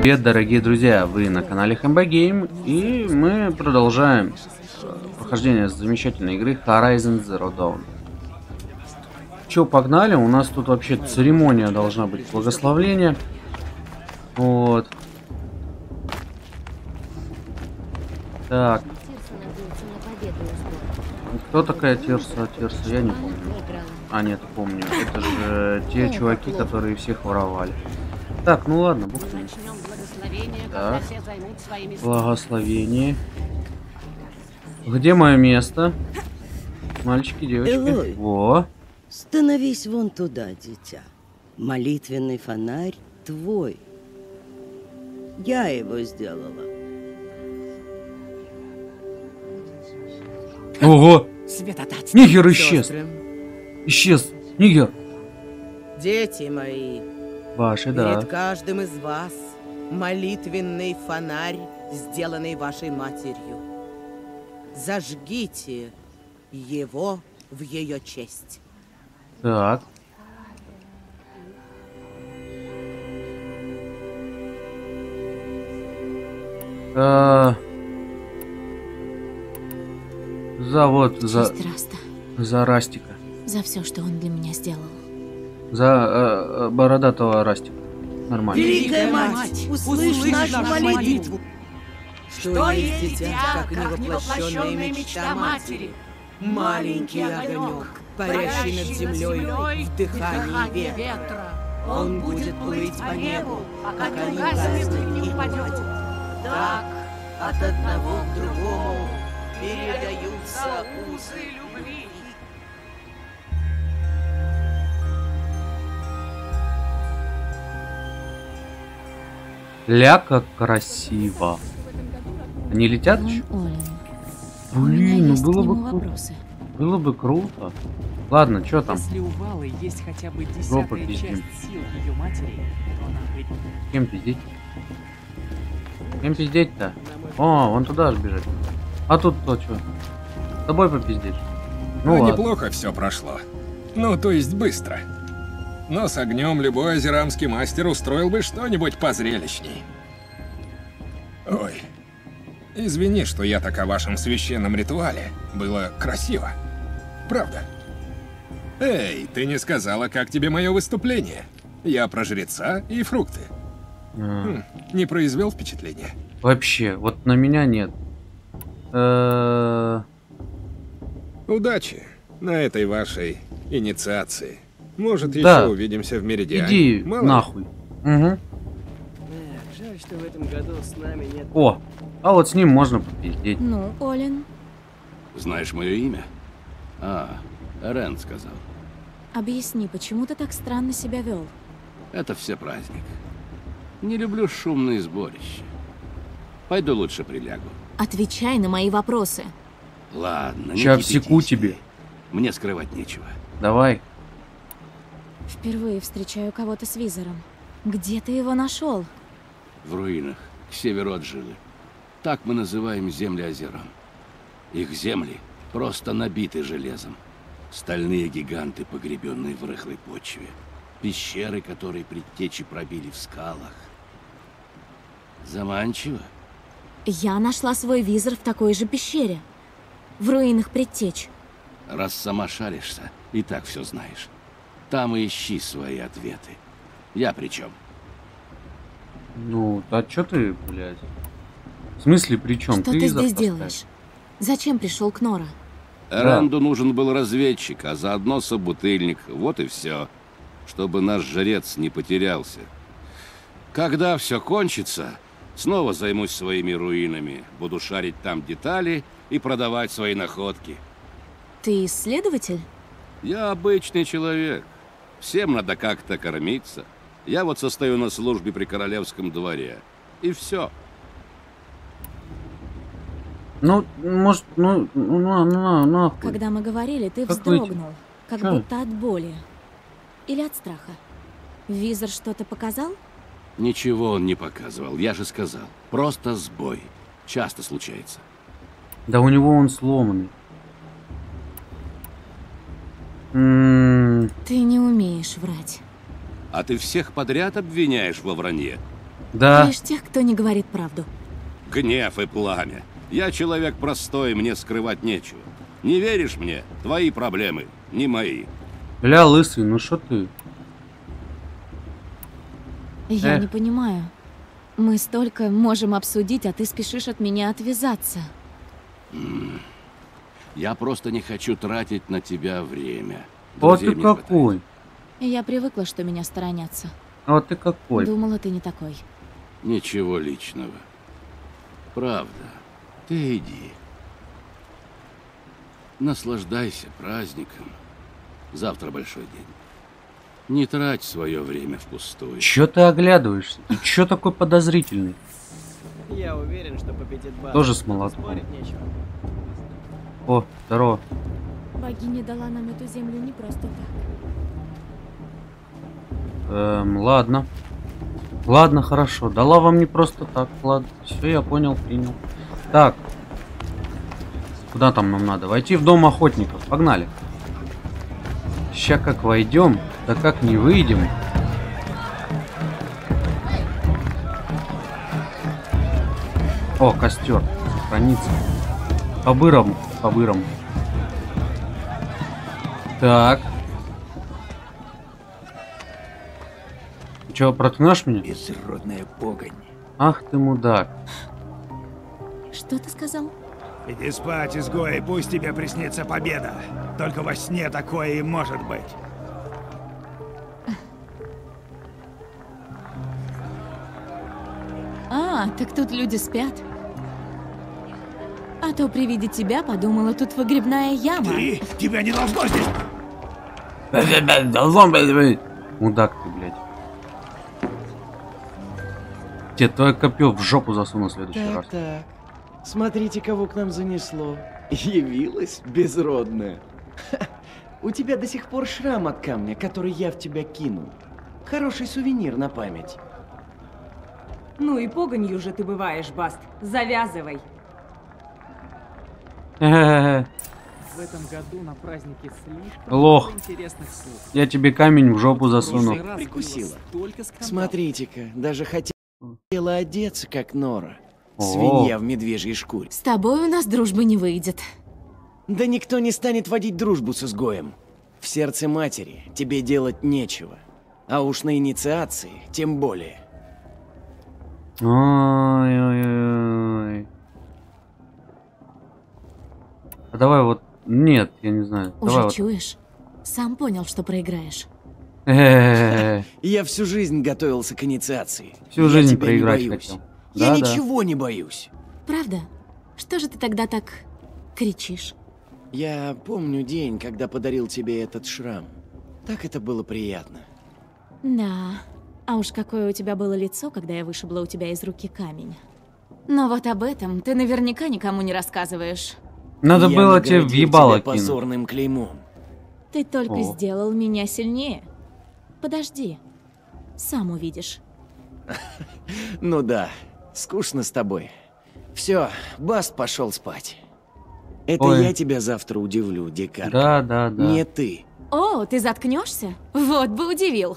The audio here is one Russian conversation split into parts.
Привет, дорогие друзья, вы на канале Хэмбо Гейм, и мы продолжаем прохождение замечательной игры Horizon Zero Dawn. Чё, погнали, у нас тут вообще церемония должна быть благословления. Вот. Так. Кто такая Тирса? Я не помню. А, нет, помню. Это же те чуваки, которые всех воровали. Так, ну ладно, бог с ним. Так. Благословение. Где мое место? Мальчики, девочки. Элой, Во. становись вон туда, дитя. Молитвенный фонарь твой. Я его сделала. Ого! Святотатство. Нигер исчез. Сестры, Исчез. Нигер. Дети мои, Ваши, да. перед каждым из вас молитвенный фонарь, сделанный вашей матерью. Зажгите его в ее честь. Так. Честь Раста. За Растика. За все, что он для меня сделал. За бородатого Растика. Нормально. Великая мать, услышь нашу молитву. Что есть дитя, как невоплощенная мечта матери? Маленький огонек, парящий над землей в дыхании ветра. Он будет плыть по небу, пока не гаснет и не упадет. Так, от одного к другому передаются узы любви. Ля, как красиво. Они летят еще? Олен. У меня Блин, ну есть к было нему бы круто. вопросы. Было бы круто. Ладно, что там? Если у Валы есть хотя бы Жопа десятая пиздим. часть сил ее матери, то она ведь... Кем пиздеть? Кем пиздеть-то? О, вон туда аж бежать. А тут то что? С тобой попиздеть. Ну ладно. Неплохо все прошло. Ну, то есть быстро. Но с огнем любой азерамский мастер устроил бы что-нибудь позрелищней. Ой, извини, что я так о вашем священном ритуале. Было красиво. Правда. Эй, ты не сказала, как тебе мое выступление? Я про жреца и фрукты. Не произвел впечатления? Вообще, вот на меня нет. Удачи на этой вашей инициации. Может, еще Да. увидимся в Меридиане. Иди Мало ли. нахуй. Угу. Жаль, что в этом году с нами нет. О, а вот с ним можно попиздеть. Ну, Олен, Знаешь мое имя? А, Рен сказал. объясни, почему ты так странно себя вел? Это все праздник. Не люблю шумные сборища. Пойду лучше прилягу. Отвечай на мои вопросы. Ладно, не Ща кипятись всеку ты. тебе. Мне скрывать нечего. Давай. Впервые встречаю кого-то с визором. Где ты его нашел? В руинах, к северу от Жилы. Так мы называем земли Азерам. Их земли просто набиты железом. Стальные гиганты, погребенные в рыхлой почве. Пещеры, которые предтечи пробили в скалах. Заманчиво. Я нашла свой визор в такой же пещере. В руинах предтеч. Раз сама шаришься, и так все знаешь. Там и ищи свои ответы. Я при чем? Ну, а чё ты, блядь? В смысле, при чем? Что ты здесь делаешь? Зачем пришел к Нора? Ренду нужен был разведчик, а заодно собутыльник. Вот и все. Чтобы наш жрец не потерялся. Когда все кончится, снова займусь своими руинами. Буду шарить там детали и продавать свои находки. Ты исследователь? Я обычный человек. Всем надо как-то кормиться. Я вот состою на службе при королевском дворе. И все. Ну, может, нахуй. Когда мы говорили, ты Как выйти? вздрогнул. Как Чё? будто от боли. Или от страха. Визор что-то показал? Ничего он не показывал, я же сказал. Просто сбой. Часто случается. Да у него он сломанный. Ты не умеешь врать. А ты всех подряд обвиняешь во вранье? Да. Лишь тех, кто не говорит правду. Гнев и пламя. Я человек простой, мне скрывать нечего. Не веришь мне? Твои проблемы, не мои. Бля, лысый, ну что ты? Я Эх. не понимаю. Мы столько можем обсудить, а ты спешишь от меня отвязаться. Я просто не хочу тратить на тебя время. Вот Друзей ты мне хватает. какой. Я привыкла, что меня сторонятся. Вот ты какой. Думала, ты не такой. Ничего личного. Правда. Ты иди. Наслаждайся праздником. Завтра большой день. Не трать свое время впустую. Чё ты оглядываешься? Ты чё такой подозрительный? Я уверен, что победит Бас. Тоже с молотком. Спорить нечего. О, здорово. Богиня дала нам эту землю не просто так. Ладно. Ладно, хорошо. Дала вам не просто так. Ладно, все, я понял, принял. Так. Куда там нам надо? Войти в дом охотников. Погнали. Ща как войдем, да как не выйдем. О, костер. Сохранится. По-бырому. По-бырому. Так. Че, проткнешь меня? Безродная погонь. Ах ты мудак. Что ты сказал? Иди спать, изгой, пусть тебе приснится победа. Только во сне такое и может быть. А, так тут люди спят. А то при виде тебя подумала, тут выгребная яма. Ты, тебя не должно здесь... Мудак ты, блядь. Тебе твое копье в жопу засуну в следующий раз. Так. Смотрите, кого к нам занесло. Явилась безродная. Ха, у тебя до сих пор шрам от камня, который я в тебя кинул. Хороший сувенир на память. Ну и погонью же ты бываешь, Баст. Завязывай. В этом году на празднике слишком Лох. много интересных слов. Я тебе камень в жопу засуну. Прошлый раз было Прикусила. столько скандалов. Смотрите-ка, даже хотела одеться, как Нора. О. Свинья в медвежьей шкуре. С тобой у нас дружбы не выйдет. Да никто не станет водить дружбу с изгоем. В сердце матери тебе делать нечего. А уж на инициации тем более. Ой-ой-ой. А давай вот... Нет, я не знаю. Уже Давай вот... чуешь? Сам понял, что проиграешь. Я всю жизнь готовился к инициации. Всю Я жизнь тебя не проиграть боюсь. хотел. Я Да-да. ничего не боюсь. Правда? Что же ты тогда так кричишь? Я помню день, когда подарил тебе этот шрам. Так это было приятно. Да. А уж какое у тебя было лицо, когда я вышибла у тебя из руки камень. Но вот об этом ты наверняка никому не рассказываешь. Надо Я было тебе наградил въебало тебя кинуть. позорным клеймом. Ты только О. сделал меня сильнее. Подожди. Сам увидишь. Ну да, скучно с тобой. Все, Баст пошел спать. Это Ой. я тебя завтра удивлю, дикарка. Да, да, да. Не ты. О, ты заткнешься? Вот бы удивил.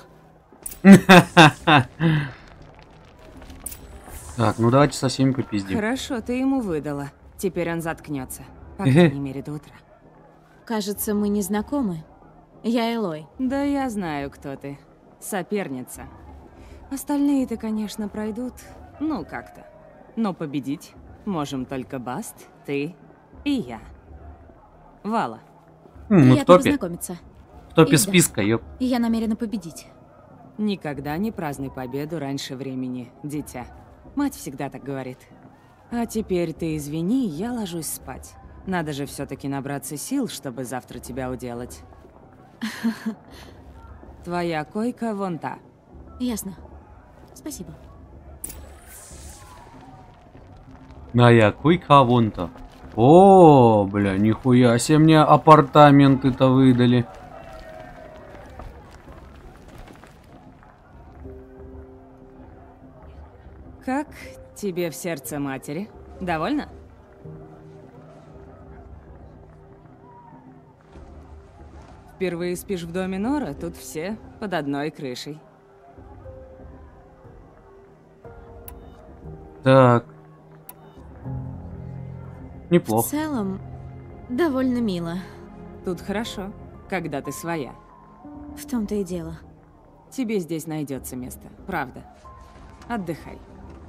Так, ну давайте со всеми попиздим. Хорошо, ты ему выдала. Теперь он заткнется. По крайней мере, до утра. Кажется, мы не знакомы. Я Элой. Да я знаю, кто ты. Соперница. Остальные-то, конечно, пройдут. Ну, как-то. Но победить можем только Баст, ты и я. Вала. Мы в Приятно топе. познакомиться. В топе И да. списка, ёп. Я намерена победить. Никогда не празднуй победу раньше времени, дитя. Мать всегда так говорит. А теперь ты извини, я ложусь спать. Надо же все-таки набраться сил, чтобы завтра тебя уделать. Твоя койка вон та. Ясно. Спасибо. А я койка вон-то. О, бля, нихуя себе мне апартаменты-то выдали. Как тебе в сердце матери? Довольна? Впервые спишь в доме Нора, тут все под одной крышей. Так. В Неплохо. целом, довольно мило. Тут хорошо, когда ты своя. В том-то и дело. Тебе здесь найдется место, правда. Отдыхай.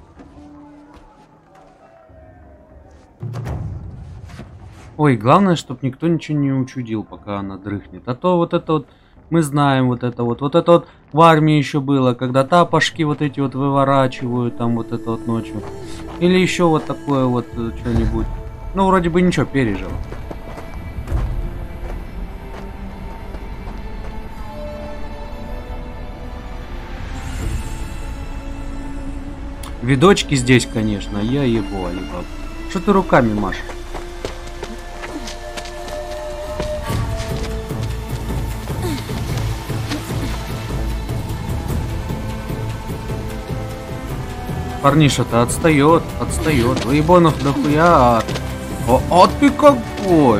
Ой, главное, чтобы никто ничего не учудил, пока она дрыхнет. А то вот это вот, мы знаем вот это вот в армии еще было, когда тапошки вот эти вот выворачивают, там вот это вот ночью. Или еще вот такое вот что-нибудь. Ну, вроде бы ничего, пережил. Видочки здесь, конечно, я его, Алибаб. Что ты руками машешь? Парниша-то отстает. Выебонов дохуя. А ты какой?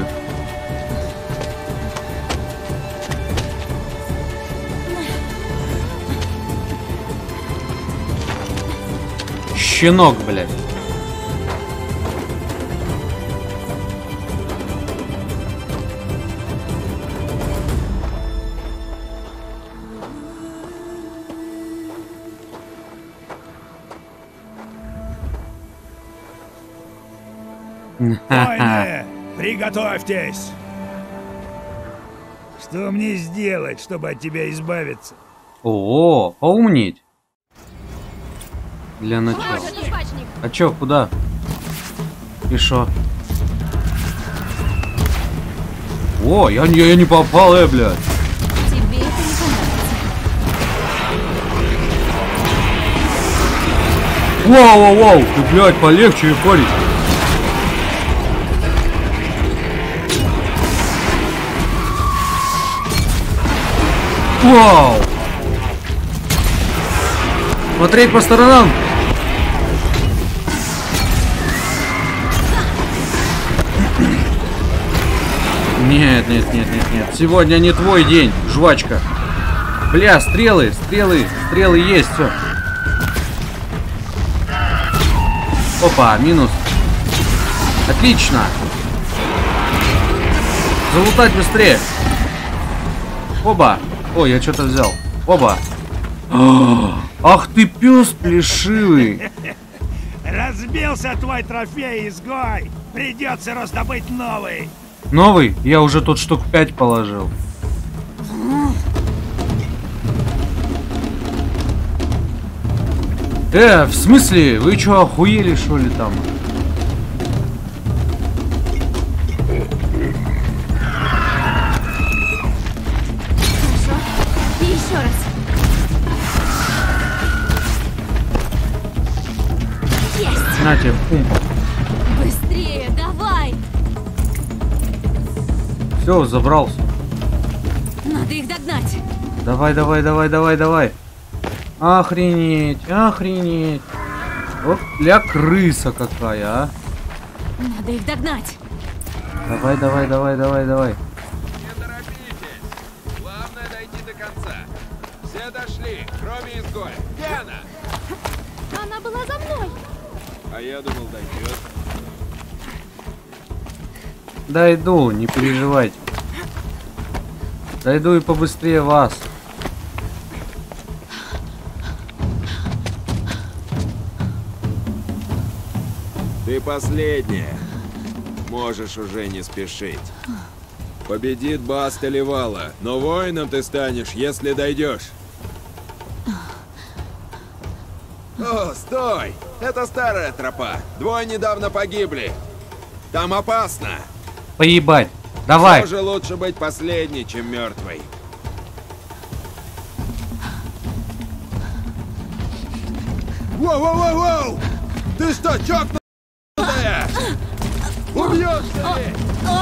Щенок, блядь. Войны, приготовьтесь! Что мне сделать, чтобы от тебя избавиться? О, поумнеть. Для начала. А чё, куда? И шо? О, я не попал, блядь. Тебе это не понравится. Воу, ты, блядь, полегче, парень. Вау! Смотреть по сторонам. Нет. Сегодня не твой день, жвачка. Бля, стрелы есть, все. Опа, минус. Отлично. Залутать быстрее. Оба. Ой, я что-то взял. Оба. Ах ты пес плешивый. Разбился твой трофей, изгой. Придется раздобыть новый. Новый? Я уже тут штук 5 положил. В смысле? Вы что, охуели, что ли, там? И еще раз. Есть! На тебе, пумпа. Быстрее, давай! Все, забрался. Надо их догнать. Давай. Охренеть. Вот ля крыса какая, а. Надо их догнать. Давай. Не торопитесь. Главное дойти до конца. Все дошли, кроме изгоя. Где она? Она была за мной. А я думал, дойдет. Дойду, не переживайте. Дойду и побыстрее вас. Ты последняя. Можешь уже не спешить. Победит Баст или Вала, но воином ты станешь, если дойдешь. О, стой! Это старая тропа. Двое недавно погибли. Там опасно. Поебать. Давай. Тоже лучше быть последней, чем мертвой. Воу! Ты что, чокнутая? Убьешься ли?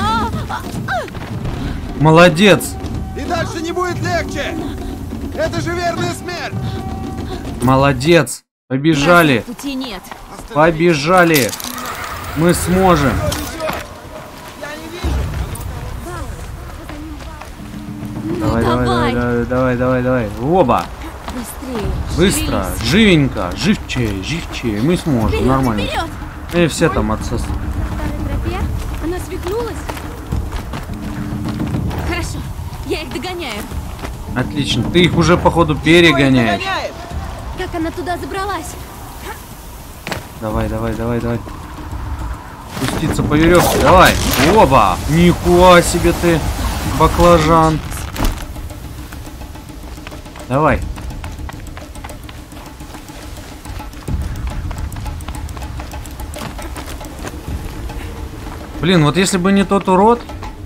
Молодец. И дальше не будет легче. Это же верная смерть. Молодец. Побежали. Пути нет. Побежали. Мы сможем. Давай. Оба. Быстрее. Быстро, шевелись. живенько, живче. Мы сможем, Вперед, нормально. вперед! И все там отсос. Старая тропе? Она свихнулась? Хорошо, я их догоняю. Отлично, ты их уже походу перегоняешь. Как она туда забралась? Давай. Спуститься по веревке, давай. Оба! Нихуя себе ты, баклажан. Давай. Блин, вот если бы не тот урод,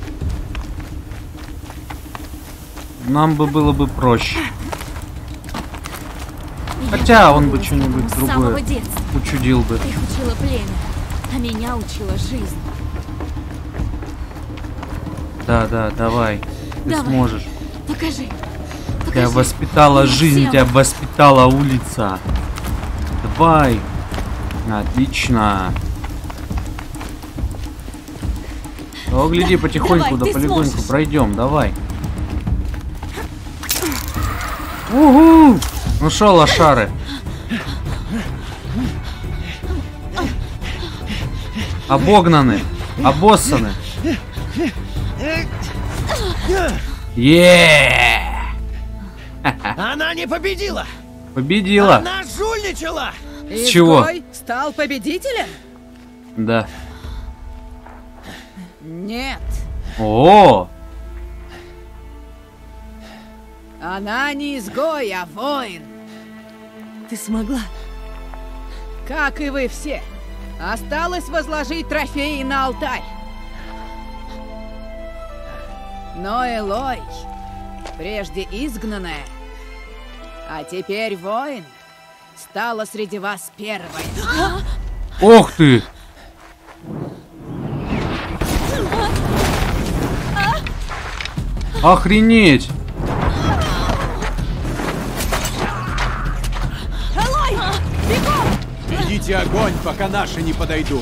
нам бы было бы проще. Хотя он бы что-нибудь другое учудил бы. Их учила племя, а меня учила жизнь. Да, давай. Ты Давай. сможешь. Покажи. Тебя воспитала жизнь, Сила. тебя воспитала улица. Давай. Отлично. О, гляди, Да, потихоньку, давай, да ты полегоньку сможешь. пройдем, давай. Угу! Ну шо, лошары? Обогнаны, обоссаны. Она не победила! Победила. Она жульничала! С чего? Стал победителем? Да. Нет. О! Она не изгой, а воин. Ты смогла? Как и вы все. Осталось возложить трофеи на алтарь. Но Элой, прежде изгнанная, а теперь воин, стала среди вас первой. Ох ты! Охренеть! Ведите огонь, пока наши не подойдут.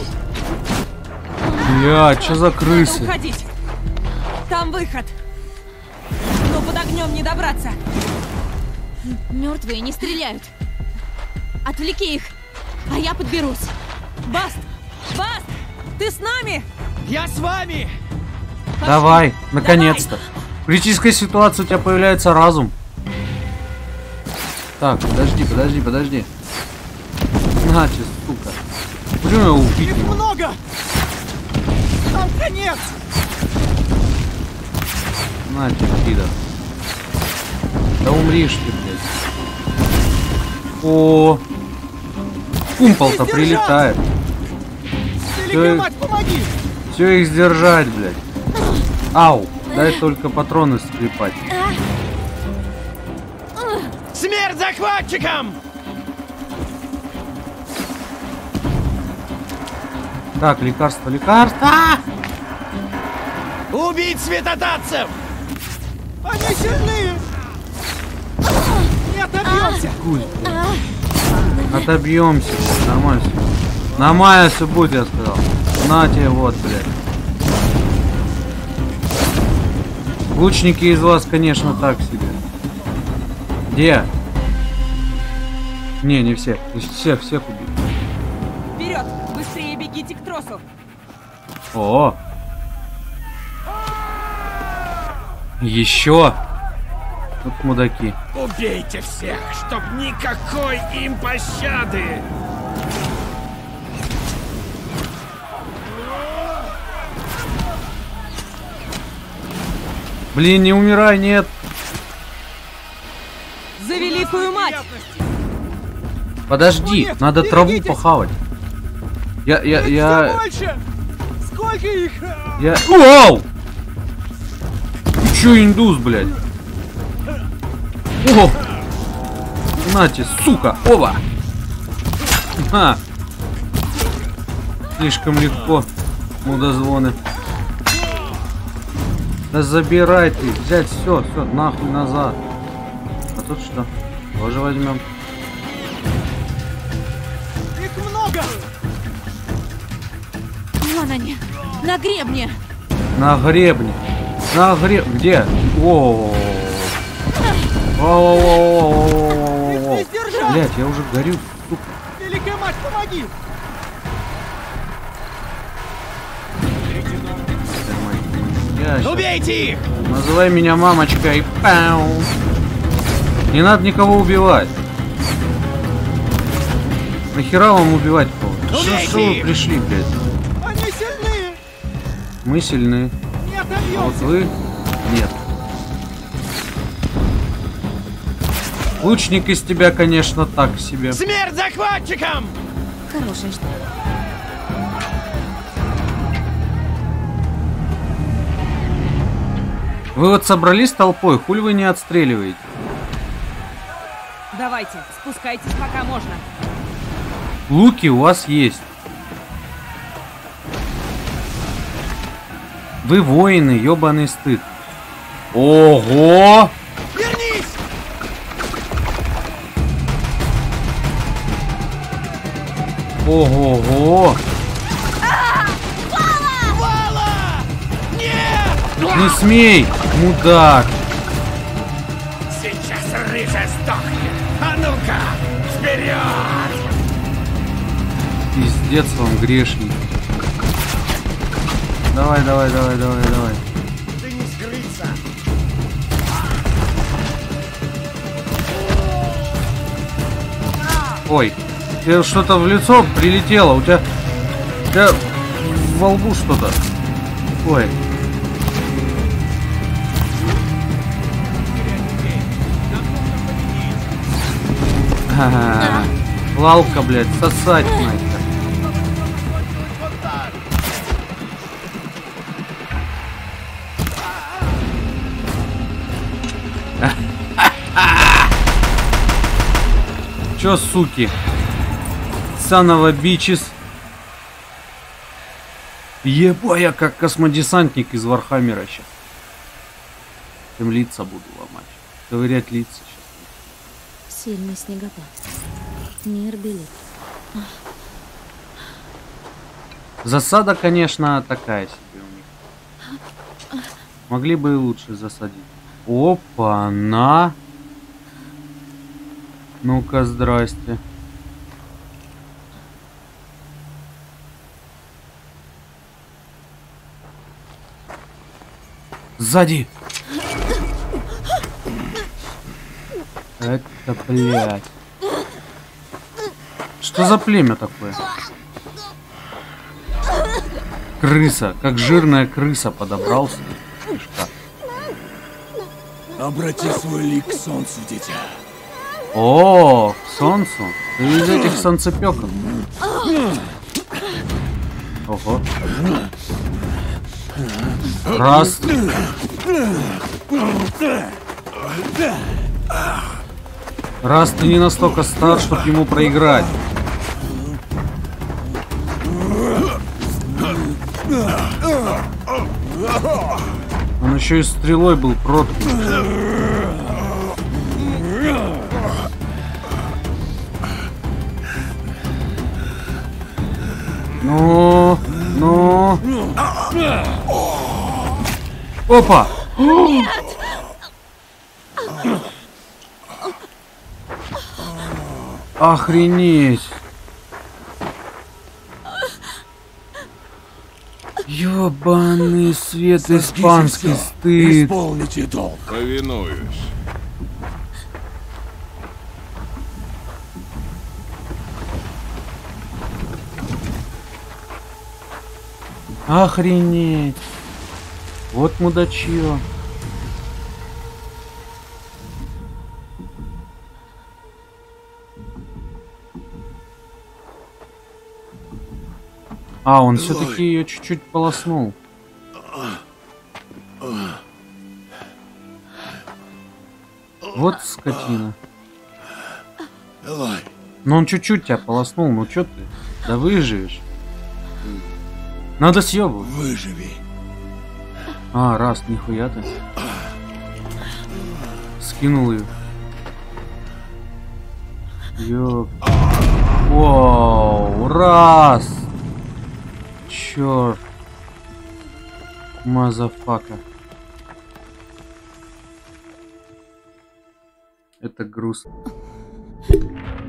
Бля, что за крысы? Уходить. Там выход. Но под огнем не добраться. Мертвые не стреляют. Отвлеки их, а я подберусь. Баст! Баст! Ты с нами? Я с вами! Давай, наконец-то. В критической ситуации у тебя появляется разум. Так, подожди. На, че, сука. Почему я убить? Их много! Там конец! На, че, пидор. Да умришь ты, блядь. О, кумпол-то прилетает. Великая мать, помоги! Все их сдержать, блядь. Ау, дай только патроны скрипать. Смерть захватчикам! Так, лекарство. Убить святотатцев! Они сильные! Не отобьемся! Отобьемся, нормально все. Нормально все будет, я сказал. На тебе вот, блядь. Лучники из вас, конечно, так себе. Где? Не все. Всех убить. Вперед! Быстрее бегите к тросу! О! Еще! Вот мудаки. Убейте всех, чтоб никакой им пощады! Блин, не умирай, нет! За великую мать! Подожди, надо траву похавать. Я... Больше! Сколько их? Вау! Ты чё, индус, блядь? О! Нате, сука! Оба! Ха! Слишком легко. Мудозвоны. Да забирай ты. Взять все, нахуй назад. А тут что? Тоже возьмем. Их много! Вон они, на гребне. На гребне. Где? О. Блять, я уже горю, сука. Великая мать, помоги! Убейте их! Называй меня мамочкой. Пау. Не надо никого убивать. Нахера вам убивать кого? Что вы пришли, блядь? Они сильны! Мы сильны. Не А вот отобьемся! вы нет. Лучник из тебя, конечно, так себе. Смерть захватчикам! Хорошая штука. Вы вот собрались толпой, хуй вы не отстреливаете? Давайте, спускайтесь, пока можно. Луки у вас есть. Вы воины, ёбаный стыд. Ого! Вернись! Ого-го! Вала! Нет! Не смей, мудак! Сейчас рыжая сдохнет! А ну-ка, вперед! Пиздец вам, грешник. Давай, давай, давай, давай, давай. Ты не скрыться! Ой, тебе что-то в лицо прилетело, у тебя во лбу что-то. Ой. Ага. Лалка, блядь, сосать нахер. Чё, суки? Санова бичис. Ебать, я как космодесантник из Вархаммера сейчас. Тем лица буду ломать. Ковырять лица сейчас. Сильный снегопад. Мир белит. Засада, конечно, такая себе у них. Могли бы и лучше засадить. Опа-на! Ну-ка, здрасте. Сзади! Это, блядь. Что за племя такое? Крыса, как жирная крыса подобрался. Кишка. Обрати свой лик к солнцу, дитя. О, к солнцу? Ты из этих солнцепёков. Ого. Раз. Раз ты не настолько стар, чтобы ему проиграть. Он еще и стрелой был проткнут. Ну. Опа! Нет! Охренеть! Ёбаный свет, испанский стыд. Исполните долг. Повинуюсь. Охренеть! Вот мудачье. А, он все-таки ее чуть-чуть полоснул. Вот скотина. Но он чуть-чуть тебя полоснул, ну чё ты? Да выживешь. Надо съебывать. Выживи. А, раз, нихуя ты. Скинул ее. Ёп. Вау, раз. Чёрт. Мазафака. Это грустно.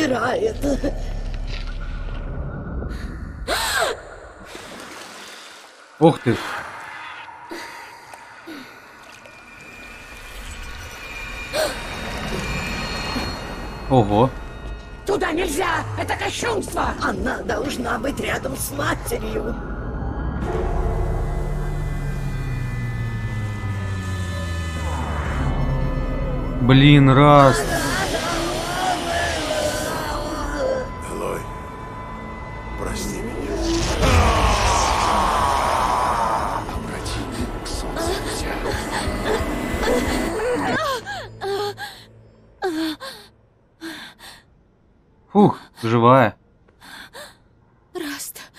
умирает. Ух ты. Ого. Туда нельзя! Это кощунство! Она должна быть рядом с матерью. Блин, раз. Элой, прости меня. Обрати к солнцу дитя. Фух, живая. Раст.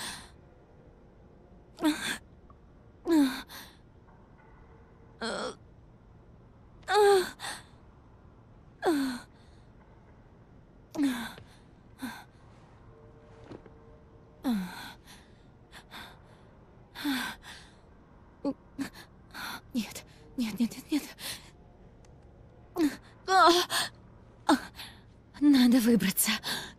Нет, нет, нет, нет, нет. Надо выбраться.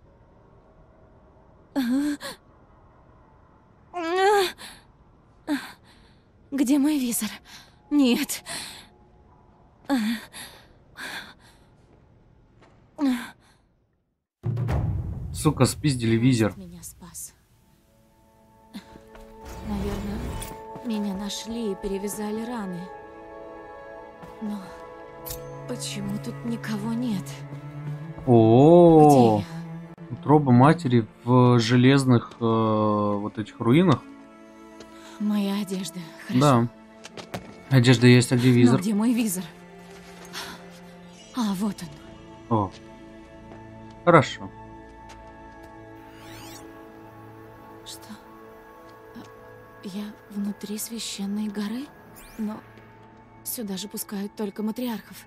Где мой визор? Нет. Сука, спиздили визор. Меня спас. Наверное, меня нашли и перевязали раны. Но почему тут никого нет? О, Где я? утроба матери в железных вот этих руинах. Моя одежда. Хорошо. Да. Одежда есть, а где Но визор? где мой визор? А, вот он. О. Хорошо. Что? Я внутри священной горы? Но сюда же пускают только матриархов.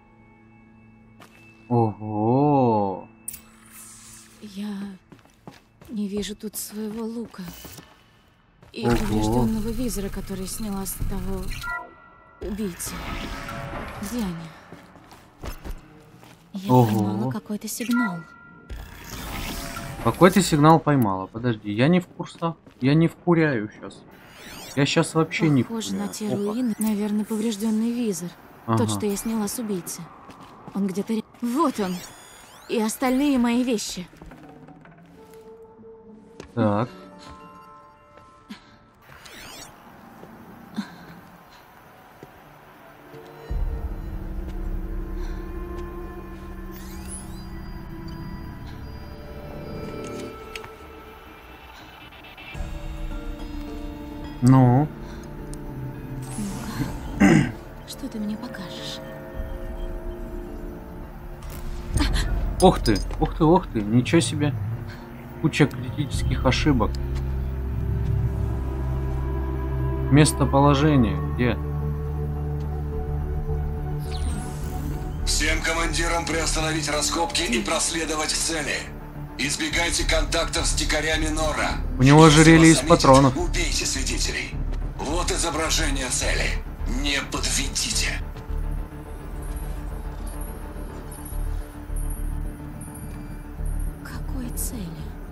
Ого. Я не вижу тут своего лука. И Ого. поврежденного визора, который сняла с того убийцы. Где они? Я Ого. поймала какой-то сигнал. Какой ты сигнал поймала? Подожди, я не в курсах. Я не вкуряю сейчас. Я сейчас вообще не Похоже на те вкуряю. Опа. руины, наверное, поврежденный визор. Ага. Тот, что я сняла с убийцы. Он где-то... Вот он! И остальные мои вещи. Так. Ну, Что ты мне покажешь? ух ты, ничего себе. Куча критических ошибок. Местоположение, где? Всем командирам приостановить раскопки и проследовать цели. Избегайте контактов с дикарями Нора. У него Если ожерелье вас из заметят, патронов. Убейте свидетелей. Вот изображение цели. Не подведите. Какой цели?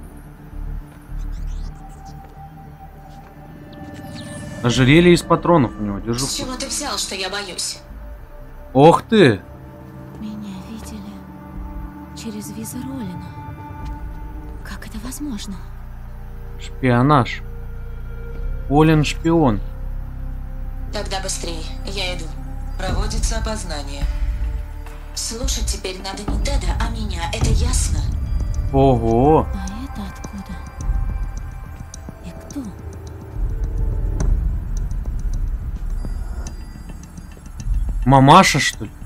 Ожерелье из патронов у него, держу. С чего ты взял, что я боюсь? Ох ты! Меня видели через визор Олина. Как это возможно? Шпионаж. Олин шпион. Тогда быстрее, я иду. Проводится опознание. Слушать теперь надо не Теда, а меня, это ясно? Ого! А это откуда? И кто? Мамаша, что ли?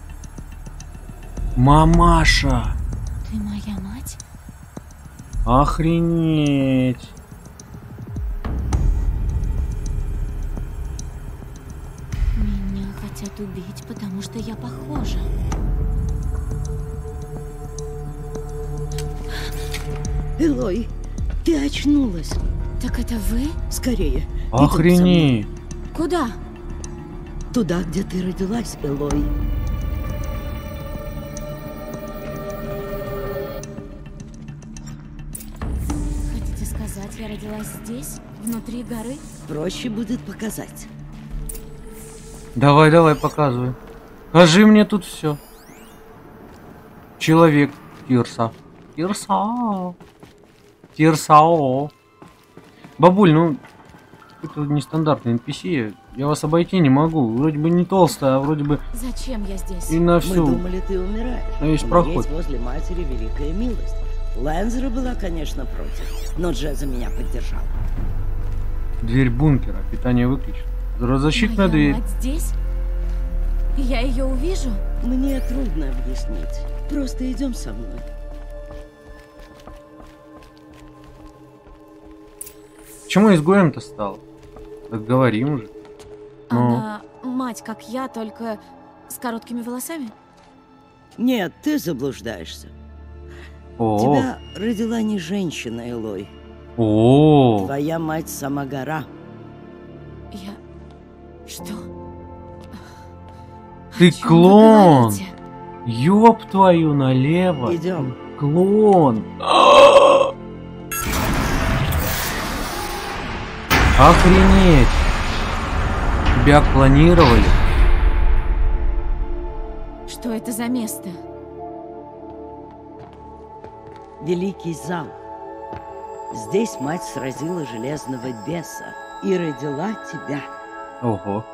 Мамаша! Ты моя мать? Охренеть! Меня хотят убить, потому что я похожа. Элой, ты очнулась. Так это вы? Скорее. Охренеть! Куда? Туда, где ты родилась, Элой. сказать, я родилась здесь, внутри горы? Проще будет показать. Давай, давай, показывай. Покажи мне тут все. Человек Тирса. Тирса. Тирсао. Бабуль, ну это нестандартный NPC. Я вас обойти не могу. Вроде бы не толстая, а вроде бы. Зачем я здесь? И на Мы всю. думали, ты умираешь. На весь Но проход. есть возле матери великая милость. Лэнзера была, конечно, против, но Джеза меня поддержал. Дверь бункера. Питание выключено. Защитная Моя дверь. мать здесь? Я ее увижу? Мне трудно объяснить. Просто идем со мной. Почему изгоем-то стал? Так говорим уже. Она мать, как я, только с короткими волосами? Нет, ты заблуждаешься. О. Тебя родила не женщина, Элой. О. Твоя мать сама гора. Я... Что? Ты чем вы клон. говорите? Ёб твою налево. Идем. Клон. Охренеть. Тебя клонировали. Что это за место? Великий зал. Здесь мать сразила железного беса и родила тебя. Ого.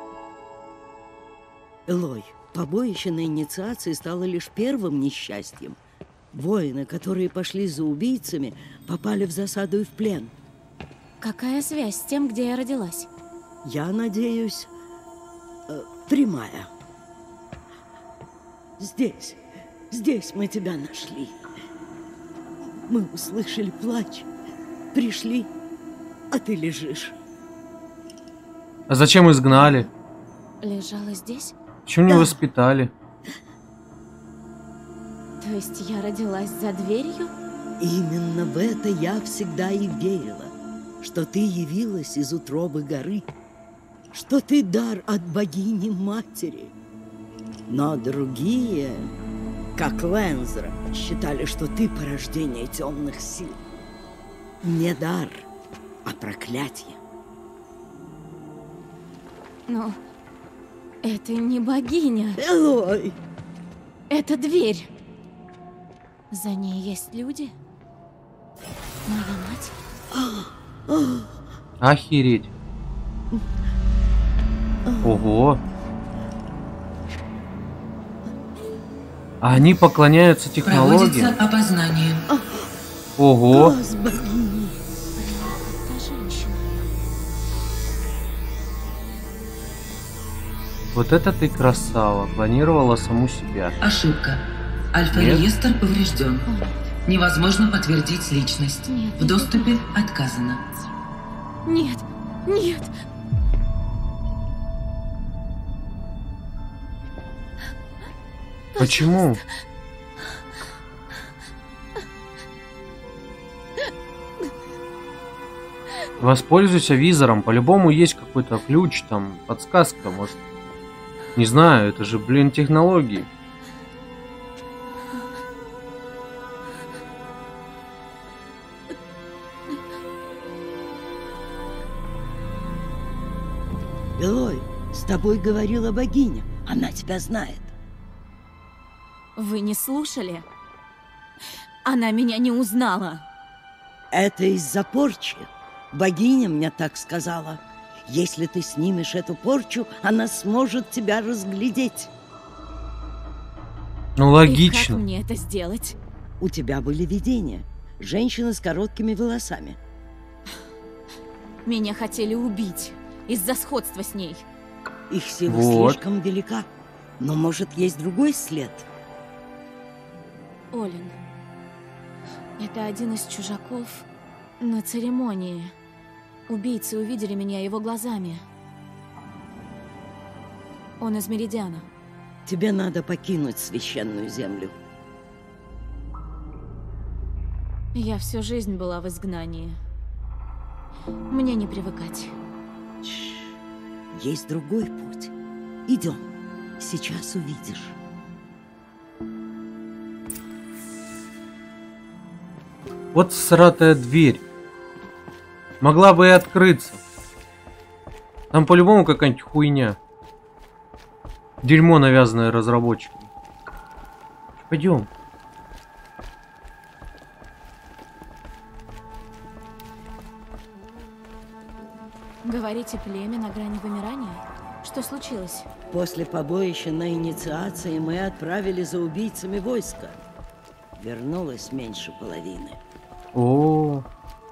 Элой, побоище на инициации стало лишь первым несчастьем. Воины, которые пошли за убийцами, попали в засаду и в плен. Какая связь с тем, где я родилась? Я надеюсь, прямая. Здесь мы тебя нашли. Мы услышали плач, пришли, а ты лежишь. А зачем изгнали? Лежала здесь? Почему не воспитали? То есть я родилась за дверью? Именно в это я всегда и верила, что ты явилась из утробы горы, что ты дар от богини-матери. Но другие, как Лэнзера, считали, что ты порождение темных сил. Не дар, а проклятие. Но это не богиня. Элой! Это дверь. За ней есть люди? Моя мать? Охереть. Ого. А они поклоняются технологиям. Проводится опознание. Ого. Глаз богини. Та женщина. Вот это ты красава. Клонировала саму себя. Ошибка. Альфа-реестр поврежден. Невозможно подтвердить личность. Нет, В доступе отказано. Нет, нет. Почему? Воспользуйся визором. По-любому есть какой-то ключ, там, подсказка, может. Не знаю, это же, блин, технологии. Элой, с тобой говорила богиня. Она тебя знает. Вы не слушали? Она меня не узнала. Это из-за порчи. Богиня мне так сказала. Если ты снимешь эту порчу, она сможет тебя разглядеть. Ну, И логично. как мне это сделать? У тебя были видения. Женщина с короткими волосами. Меня хотели убить из-за сходства с ней. Их сила Вот. слишком велика. Но, может, есть другой след? Олин. Это один из чужаков на церемонии. Убийцы увидели меня его глазами. Он из Меридиана. Тебе надо покинуть священную землю. Я всю жизнь была в изгнании. Мне не привыкать. Есть другой путь. Идем. Сейчас увидишь. Вот сратая дверь. Могла бы и открыться. Там по-любому какая-нибудь хуйня. Дерьмо, навязанное разработчиками. Пойдем. Говорите, племя на грани вымирания? Что случилось? После побоища на инициации мы отправили за убийцами войска. Вернулось меньше половины. О.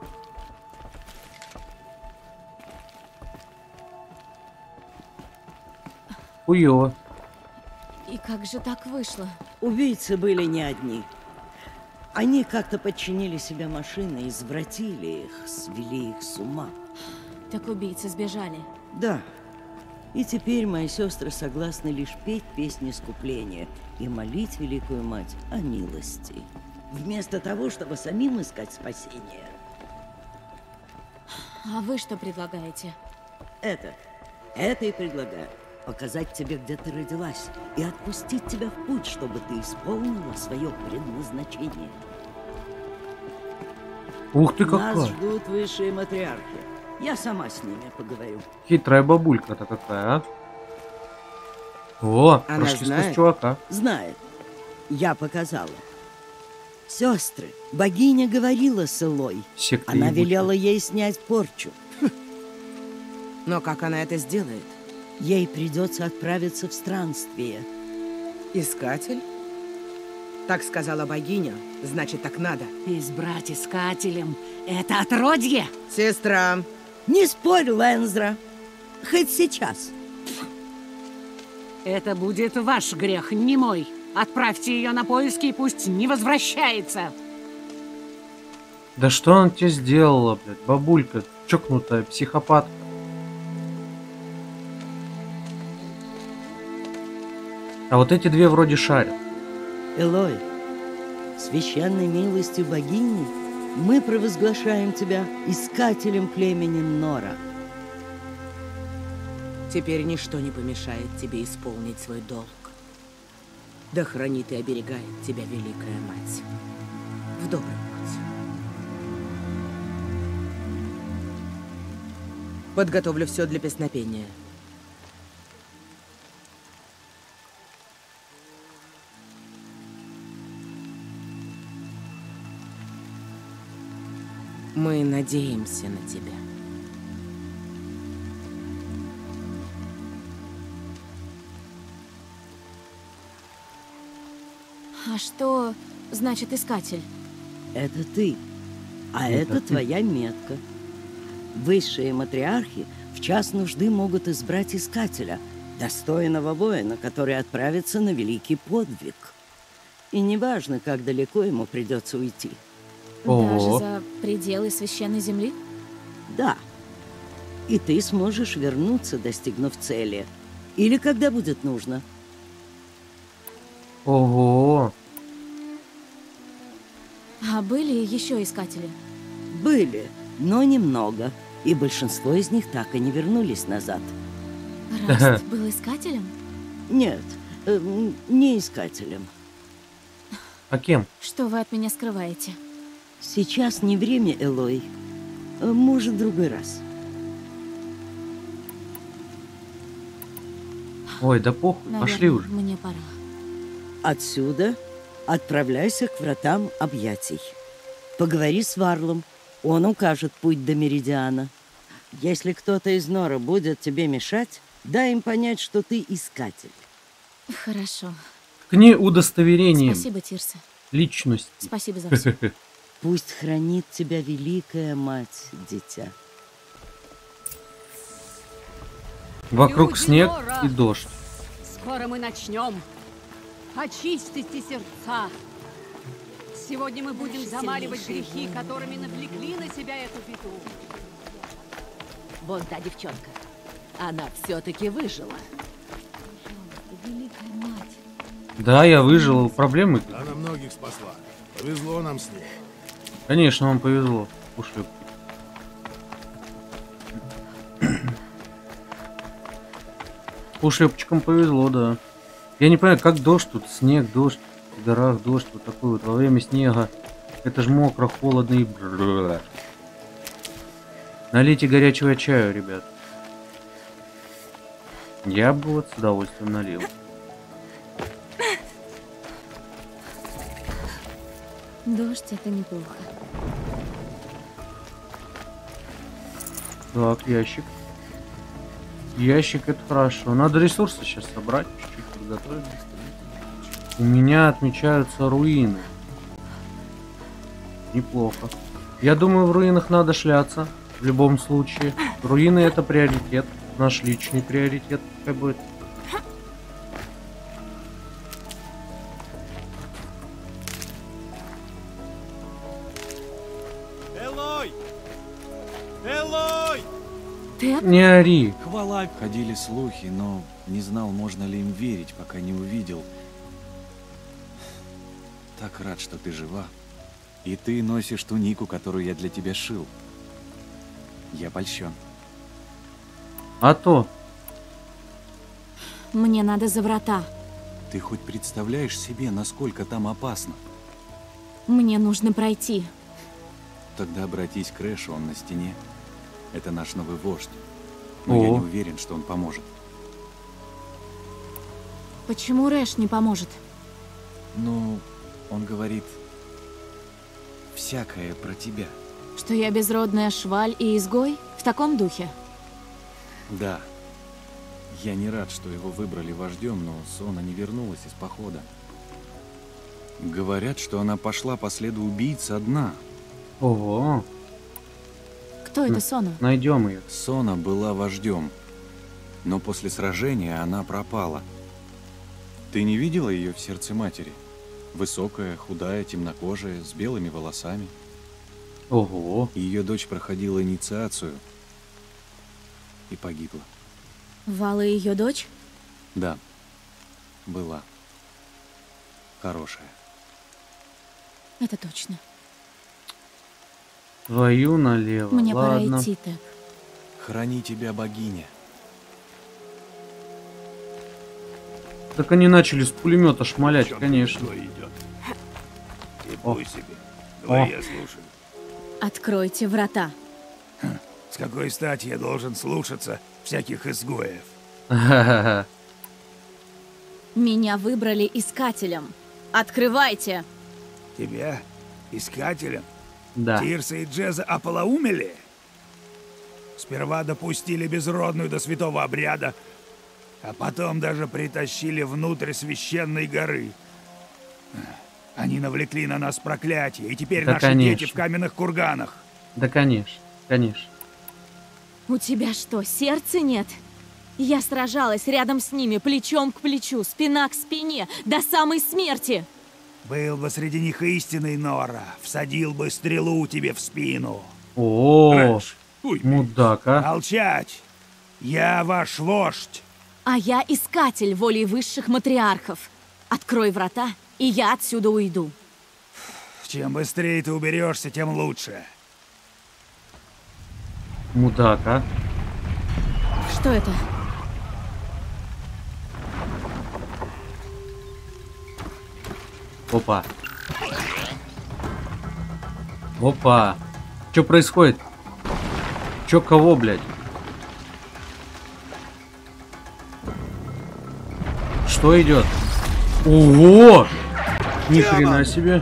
Хуёво. И как же так вышло? Убийцы были не одни. Они как-то подчинили себе машины, извратили их, свели их с ума. Так убийцы сбежали. Да. И теперь мои сестры согласны лишь петь песни искупления и молить Великую Мать о милости. Вместо того, чтобы самим искать спасение. А вы что предлагаете? Это и предлагаю. Показать тебе, где ты родилась, и отпустить тебя в путь, чтобы ты исполнила свое предназначение. Ух ты, какая! Нас ждут высшие матриархи. Я сама с ними поговорю. Хитрая бабулька-то какая, а? О, Она прошли знает? сквозь чувака. Знает. Я показала. Сестры, богиня говорила с Элой. Секта Она ебучая. велела ей снять порчу. Но как она это сделает? Ей придется отправиться в странствие. Искатель? Так сказала богиня, значит, так надо. Избрать искателем — это отродье! Сестра! Не спорь, Лэнзра. Хоть сейчас. Это будет ваш грех, не мой. Отправьте ее на поиски и пусть не возвращается. Да что она тебе сделала, блядь? Бабулька, чокнутая, психопатка. А вот эти две вроде шарят. Элой, священной милостью богини мы провозглашаем тебя искателем племени Нора. Теперь ничто не помешает тебе исполнить свой долг. Да хранит и оберегает тебя Великая Мать. В добрый путь. Подготовлю все для песнопения. Мы надеемся на тебя. А что значит искатель? Это ты. А это твоя метка. Высшие матриархи в час нужды могут избрать искателя, достойного воина, который отправится на великий подвиг. И неважно, как далеко ему придется уйти. Даже за пределы священной земли? Да. И ты сможешь вернуться, достигнув цели. Или когда будет нужно. Ого! А были еще искатели? Были, но немного. И большинство из них так и не вернулись назад. Раст был искателем? Нет, не искателем. А кем? Что вы от меня скрываете? Сейчас не время, Элой. Может, в другой раз. Ой, да похуй, Наверное, пошли уже. Мне пора. Отсюда отправляйся к вратам объятий. Поговори с Варлом. Он укажет путь до Меридиана. Если кто-то из Нора будет тебе мешать, дай им понять, что ты искатель. Хорошо. Ткни удостоверением. Спасибо, Тирса. Личность. Спасибо за все. Пусть хранит тебя Великая Мать, дитя. Вокруг Люди снег Нора! и дождь. Скоро мы начнем. Очистите сердца. Сегодня мы будем замаливать грехи, которыми навлекли на себя эту беду. Вон та девчонка. Она все-таки выжила. Великая Мать. Да, я выжил. Проблемы? Она многих спасла. Повезло нам с ней. Конечно, вам повезло. Ушли. Ушлепчикам повезло, да. Я не понимаю, как дождь тут, снег, дождь, в горах дождь, вот такой вот во время снега. Это ж мокро, холодно и... Налейте горячего чаю, ребят. Я бы вот с удовольствием налил. Дождь — это неплохо. Так, ящик. Ящик — это хорошо. Надо ресурсы сейчас собрать, чуть-чуть подготовить. У меня отмечаются руины. Неплохо. Я думаю, в руинах надо шляться. В любом случае. Руины — это приоритет. Наш личный приоритет пускай будет. Элой! Элой! Не ори. Хвала. Ходили слухи, но не знал, можно ли им верить, пока не увидел. Так рад, что ты жива. И ты носишь тунику, которую я для тебя шил. Я польщен. А то. Мне надо за врата. Ты хоть представляешь себе, насколько там опасно? Мне нужно пройти. Тогда обратись к Рэшу, он на стене. Это наш новый вождь. Но я не уверен, что он поможет. Почему Рэш не поможет? Ну, он говорит всякое про тебя. Что я безродная шваль и изгой? В таком духе? Да. Я не рад, что его выбрали вождем, но Сона не вернулась из похода. Говорят, что она пошла по следу убийцы одна. Ого. Кто это Сона? Найдем ее. Сона была вождем, но после сражения она пропала. Ты не видела ее в сердце матери? Высокая, худая, темнокожая, с белыми волосами. Ого. Ее дочь проходила инициацию и погибла. Вала ее дочь? Да, была. Хорошая. Это точно. Твою налево. Мне Ладно. пора идти, Тэп. Храни тебя, богиня. Так они начали с пулемета шмалять, конечно. О. Себе. Давай я слушаю. Откройте врата. С какой стати я должен слушаться всяких изгоев? Меня выбрали искателем. Открывайте. Тебя? Искателем? Да. Тирса и Джеза ополоумели? Сперва допустили безродную до святого обряда, а потом даже притащили внутрь священной горы. Они навлекли на нас проклятие, и теперь да, наши конечно. дети в каменных курганах. Да, конечно, конечно. У тебя что, сердца нет? Я сражалась рядом с ними, плечом к плечу, спина к спине, до самой смерти. Был бы среди них истинный Нора, всадил бы стрелу тебе в спину. О, мудак, а? Молчать! Я ваш вождь. А я искатель волей высших матриархов. Открой врата, и я отсюда уйду. Чем быстрее ты уберешься, тем лучше. Мудак, а? Что это? Опа. Опа. Что происходит? Чё, кого, блядь? Что идет? Ого! Ни хрена себе.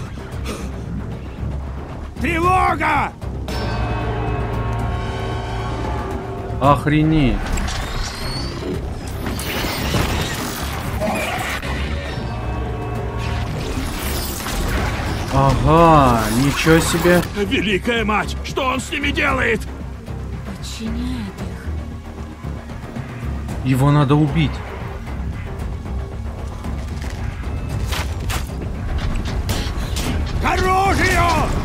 Тревога! Охренеть. Ага, ничего себе. Великая мать, что он с ними делает? Подчиняет их. Его надо убить. К оружию!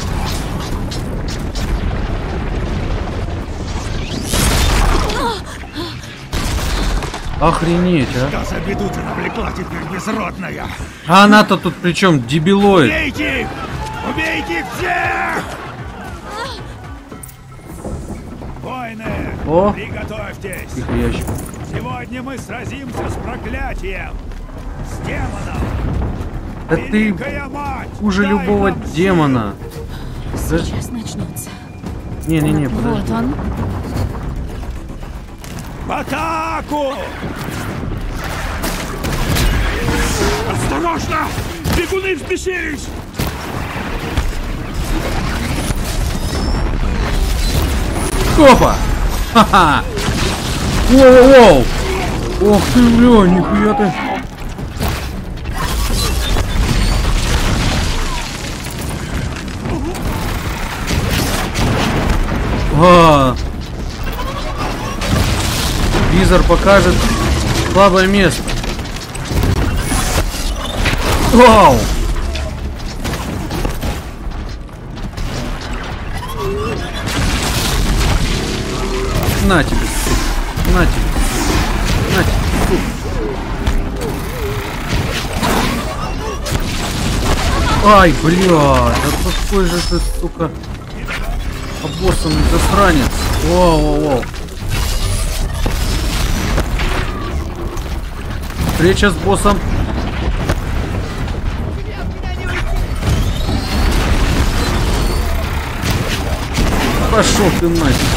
Охренеть, а? Что за беду ты навлекла теперь, безродная? А она-то тут при чем? Дебилоид. Убейте их! Убейте их всех! Воины, О! приготовьтесь! Тихо, ящик. Сегодня мы сразимся с проклятием! С демоном! Да ты Великая мать, хуже дай любого нам демона. Сейчас начнется. Не-не-не, Вот подожди. он. В атаку! Осторожно! Бегуны взбесились! Опа! Ха-ха! Воу-воу-воу! Ох ты, бля, нихуя ты! Визор покажет слабое место. Вау! На тебе, сука. На тебе. На тебе, сука. Ай, бля, да какой же ты, сука, обоссанный засранец. Воу-воу-воу. Встреча с боссом. Пошел ты нафиг.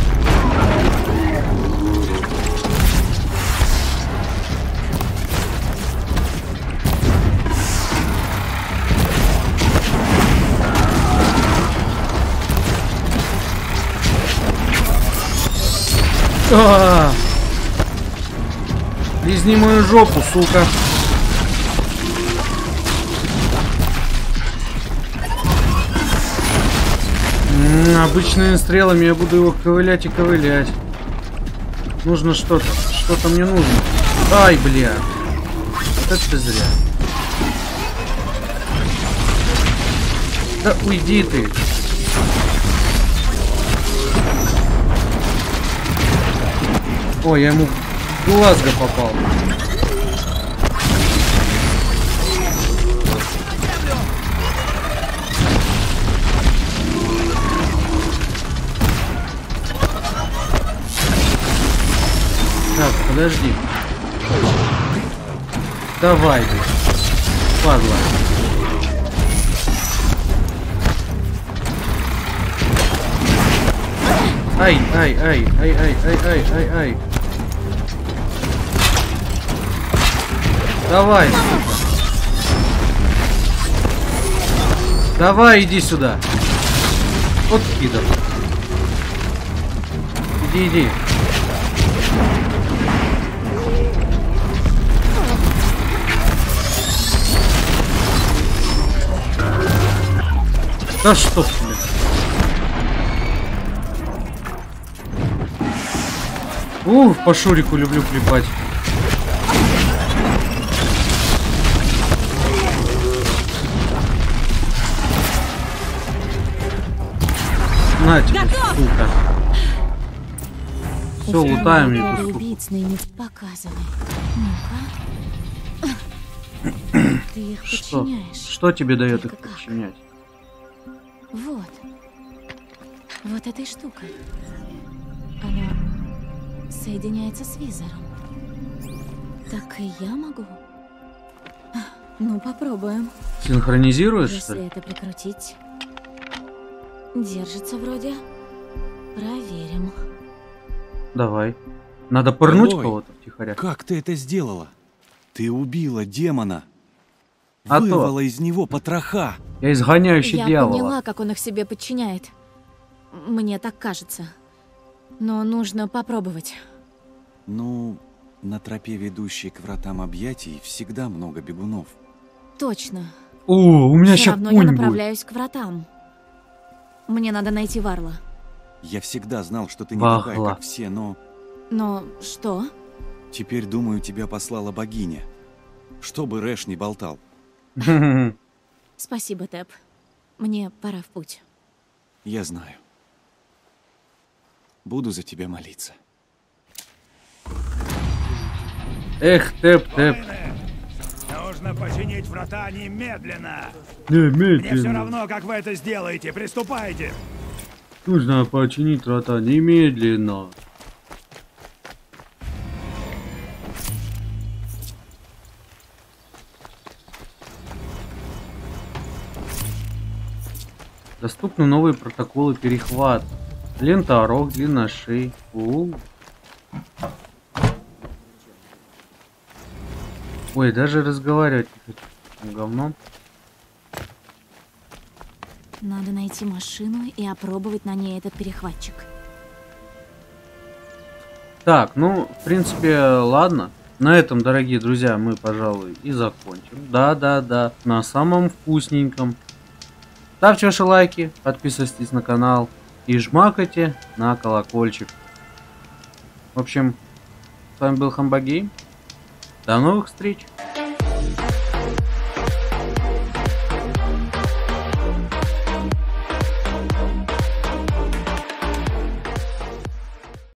Лизни мою жопу, сука. Обычными стрелами я буду его ковылять и ковылять. Нужно что-то. Что-то мне нужно. Ай, бля. Вот это ты зря. Да уйди ты. Ой, я ему в глазго попал. Так, подожди. Давай, падла. Ай, ай, ай, ай, ай, ай, ай, ай, ай. Давай, сука. Давай, иди сюда. Вот кидов. Иди, иди. Да что, блин. По шурику люблю клепать. На тебе, сука. Все, лутаем эту суку. Убийц не показывай. Ну-ка. Ты их подчиняешь. Что тебе дает их подчинять? Вот. Вот этой штукой. Она соединяется с визором. Так и я могу. Ну, попробуем. Синхронизируешь, что Если ли? это прикрутить. Держится вроде. Проверим. Давай. Надо пырнуть Элой, кого-то втихаря. Как ты это сделала? Ты убила демона. А то. Вырвала из него потроха. Я изгоняющий Я дьявола. поняла, как он их себе подчиняет. Мне так кажется. Но нужно попробовать. Ну, на тропе, ведущей к вратам объятий, всегда много бегунов. Точно. О, у меня Всё сейчас равно пунь я будет. направляюсь к вратам. Мне надо найти Варла. Я всегда знал, что ты не Вахла. такая, как все, но Но что? теперь, думаю, тебя послала богиня. Чтобы Рэш не болтал. Спасибо, Тэп. Мне пора в путь. Я знаю. Буду за тебя молиться. Эх, Тэп. Нужно починить врата немедленно. Немедленно. Мне все равно, как вы это сделаете. Приступайте. Нужно починить врата немедленно. Доступны новые протоколы перехвата. Ленторог, длинношей. Ой, даже разговаривать не хочу. Говном. Надо найти машину и опробовать на ней этот перехватчик. Так, ну, в принципе, ладно. На этом, дорогие друзья, мы, пожалуй, и закончим. Да, на самом вкусненьком. Ставьте ваши лайки, подписывайтесь на канал и жмакайте на колокольчик. В общем, с вами был Хамбагейм. До новых встреч!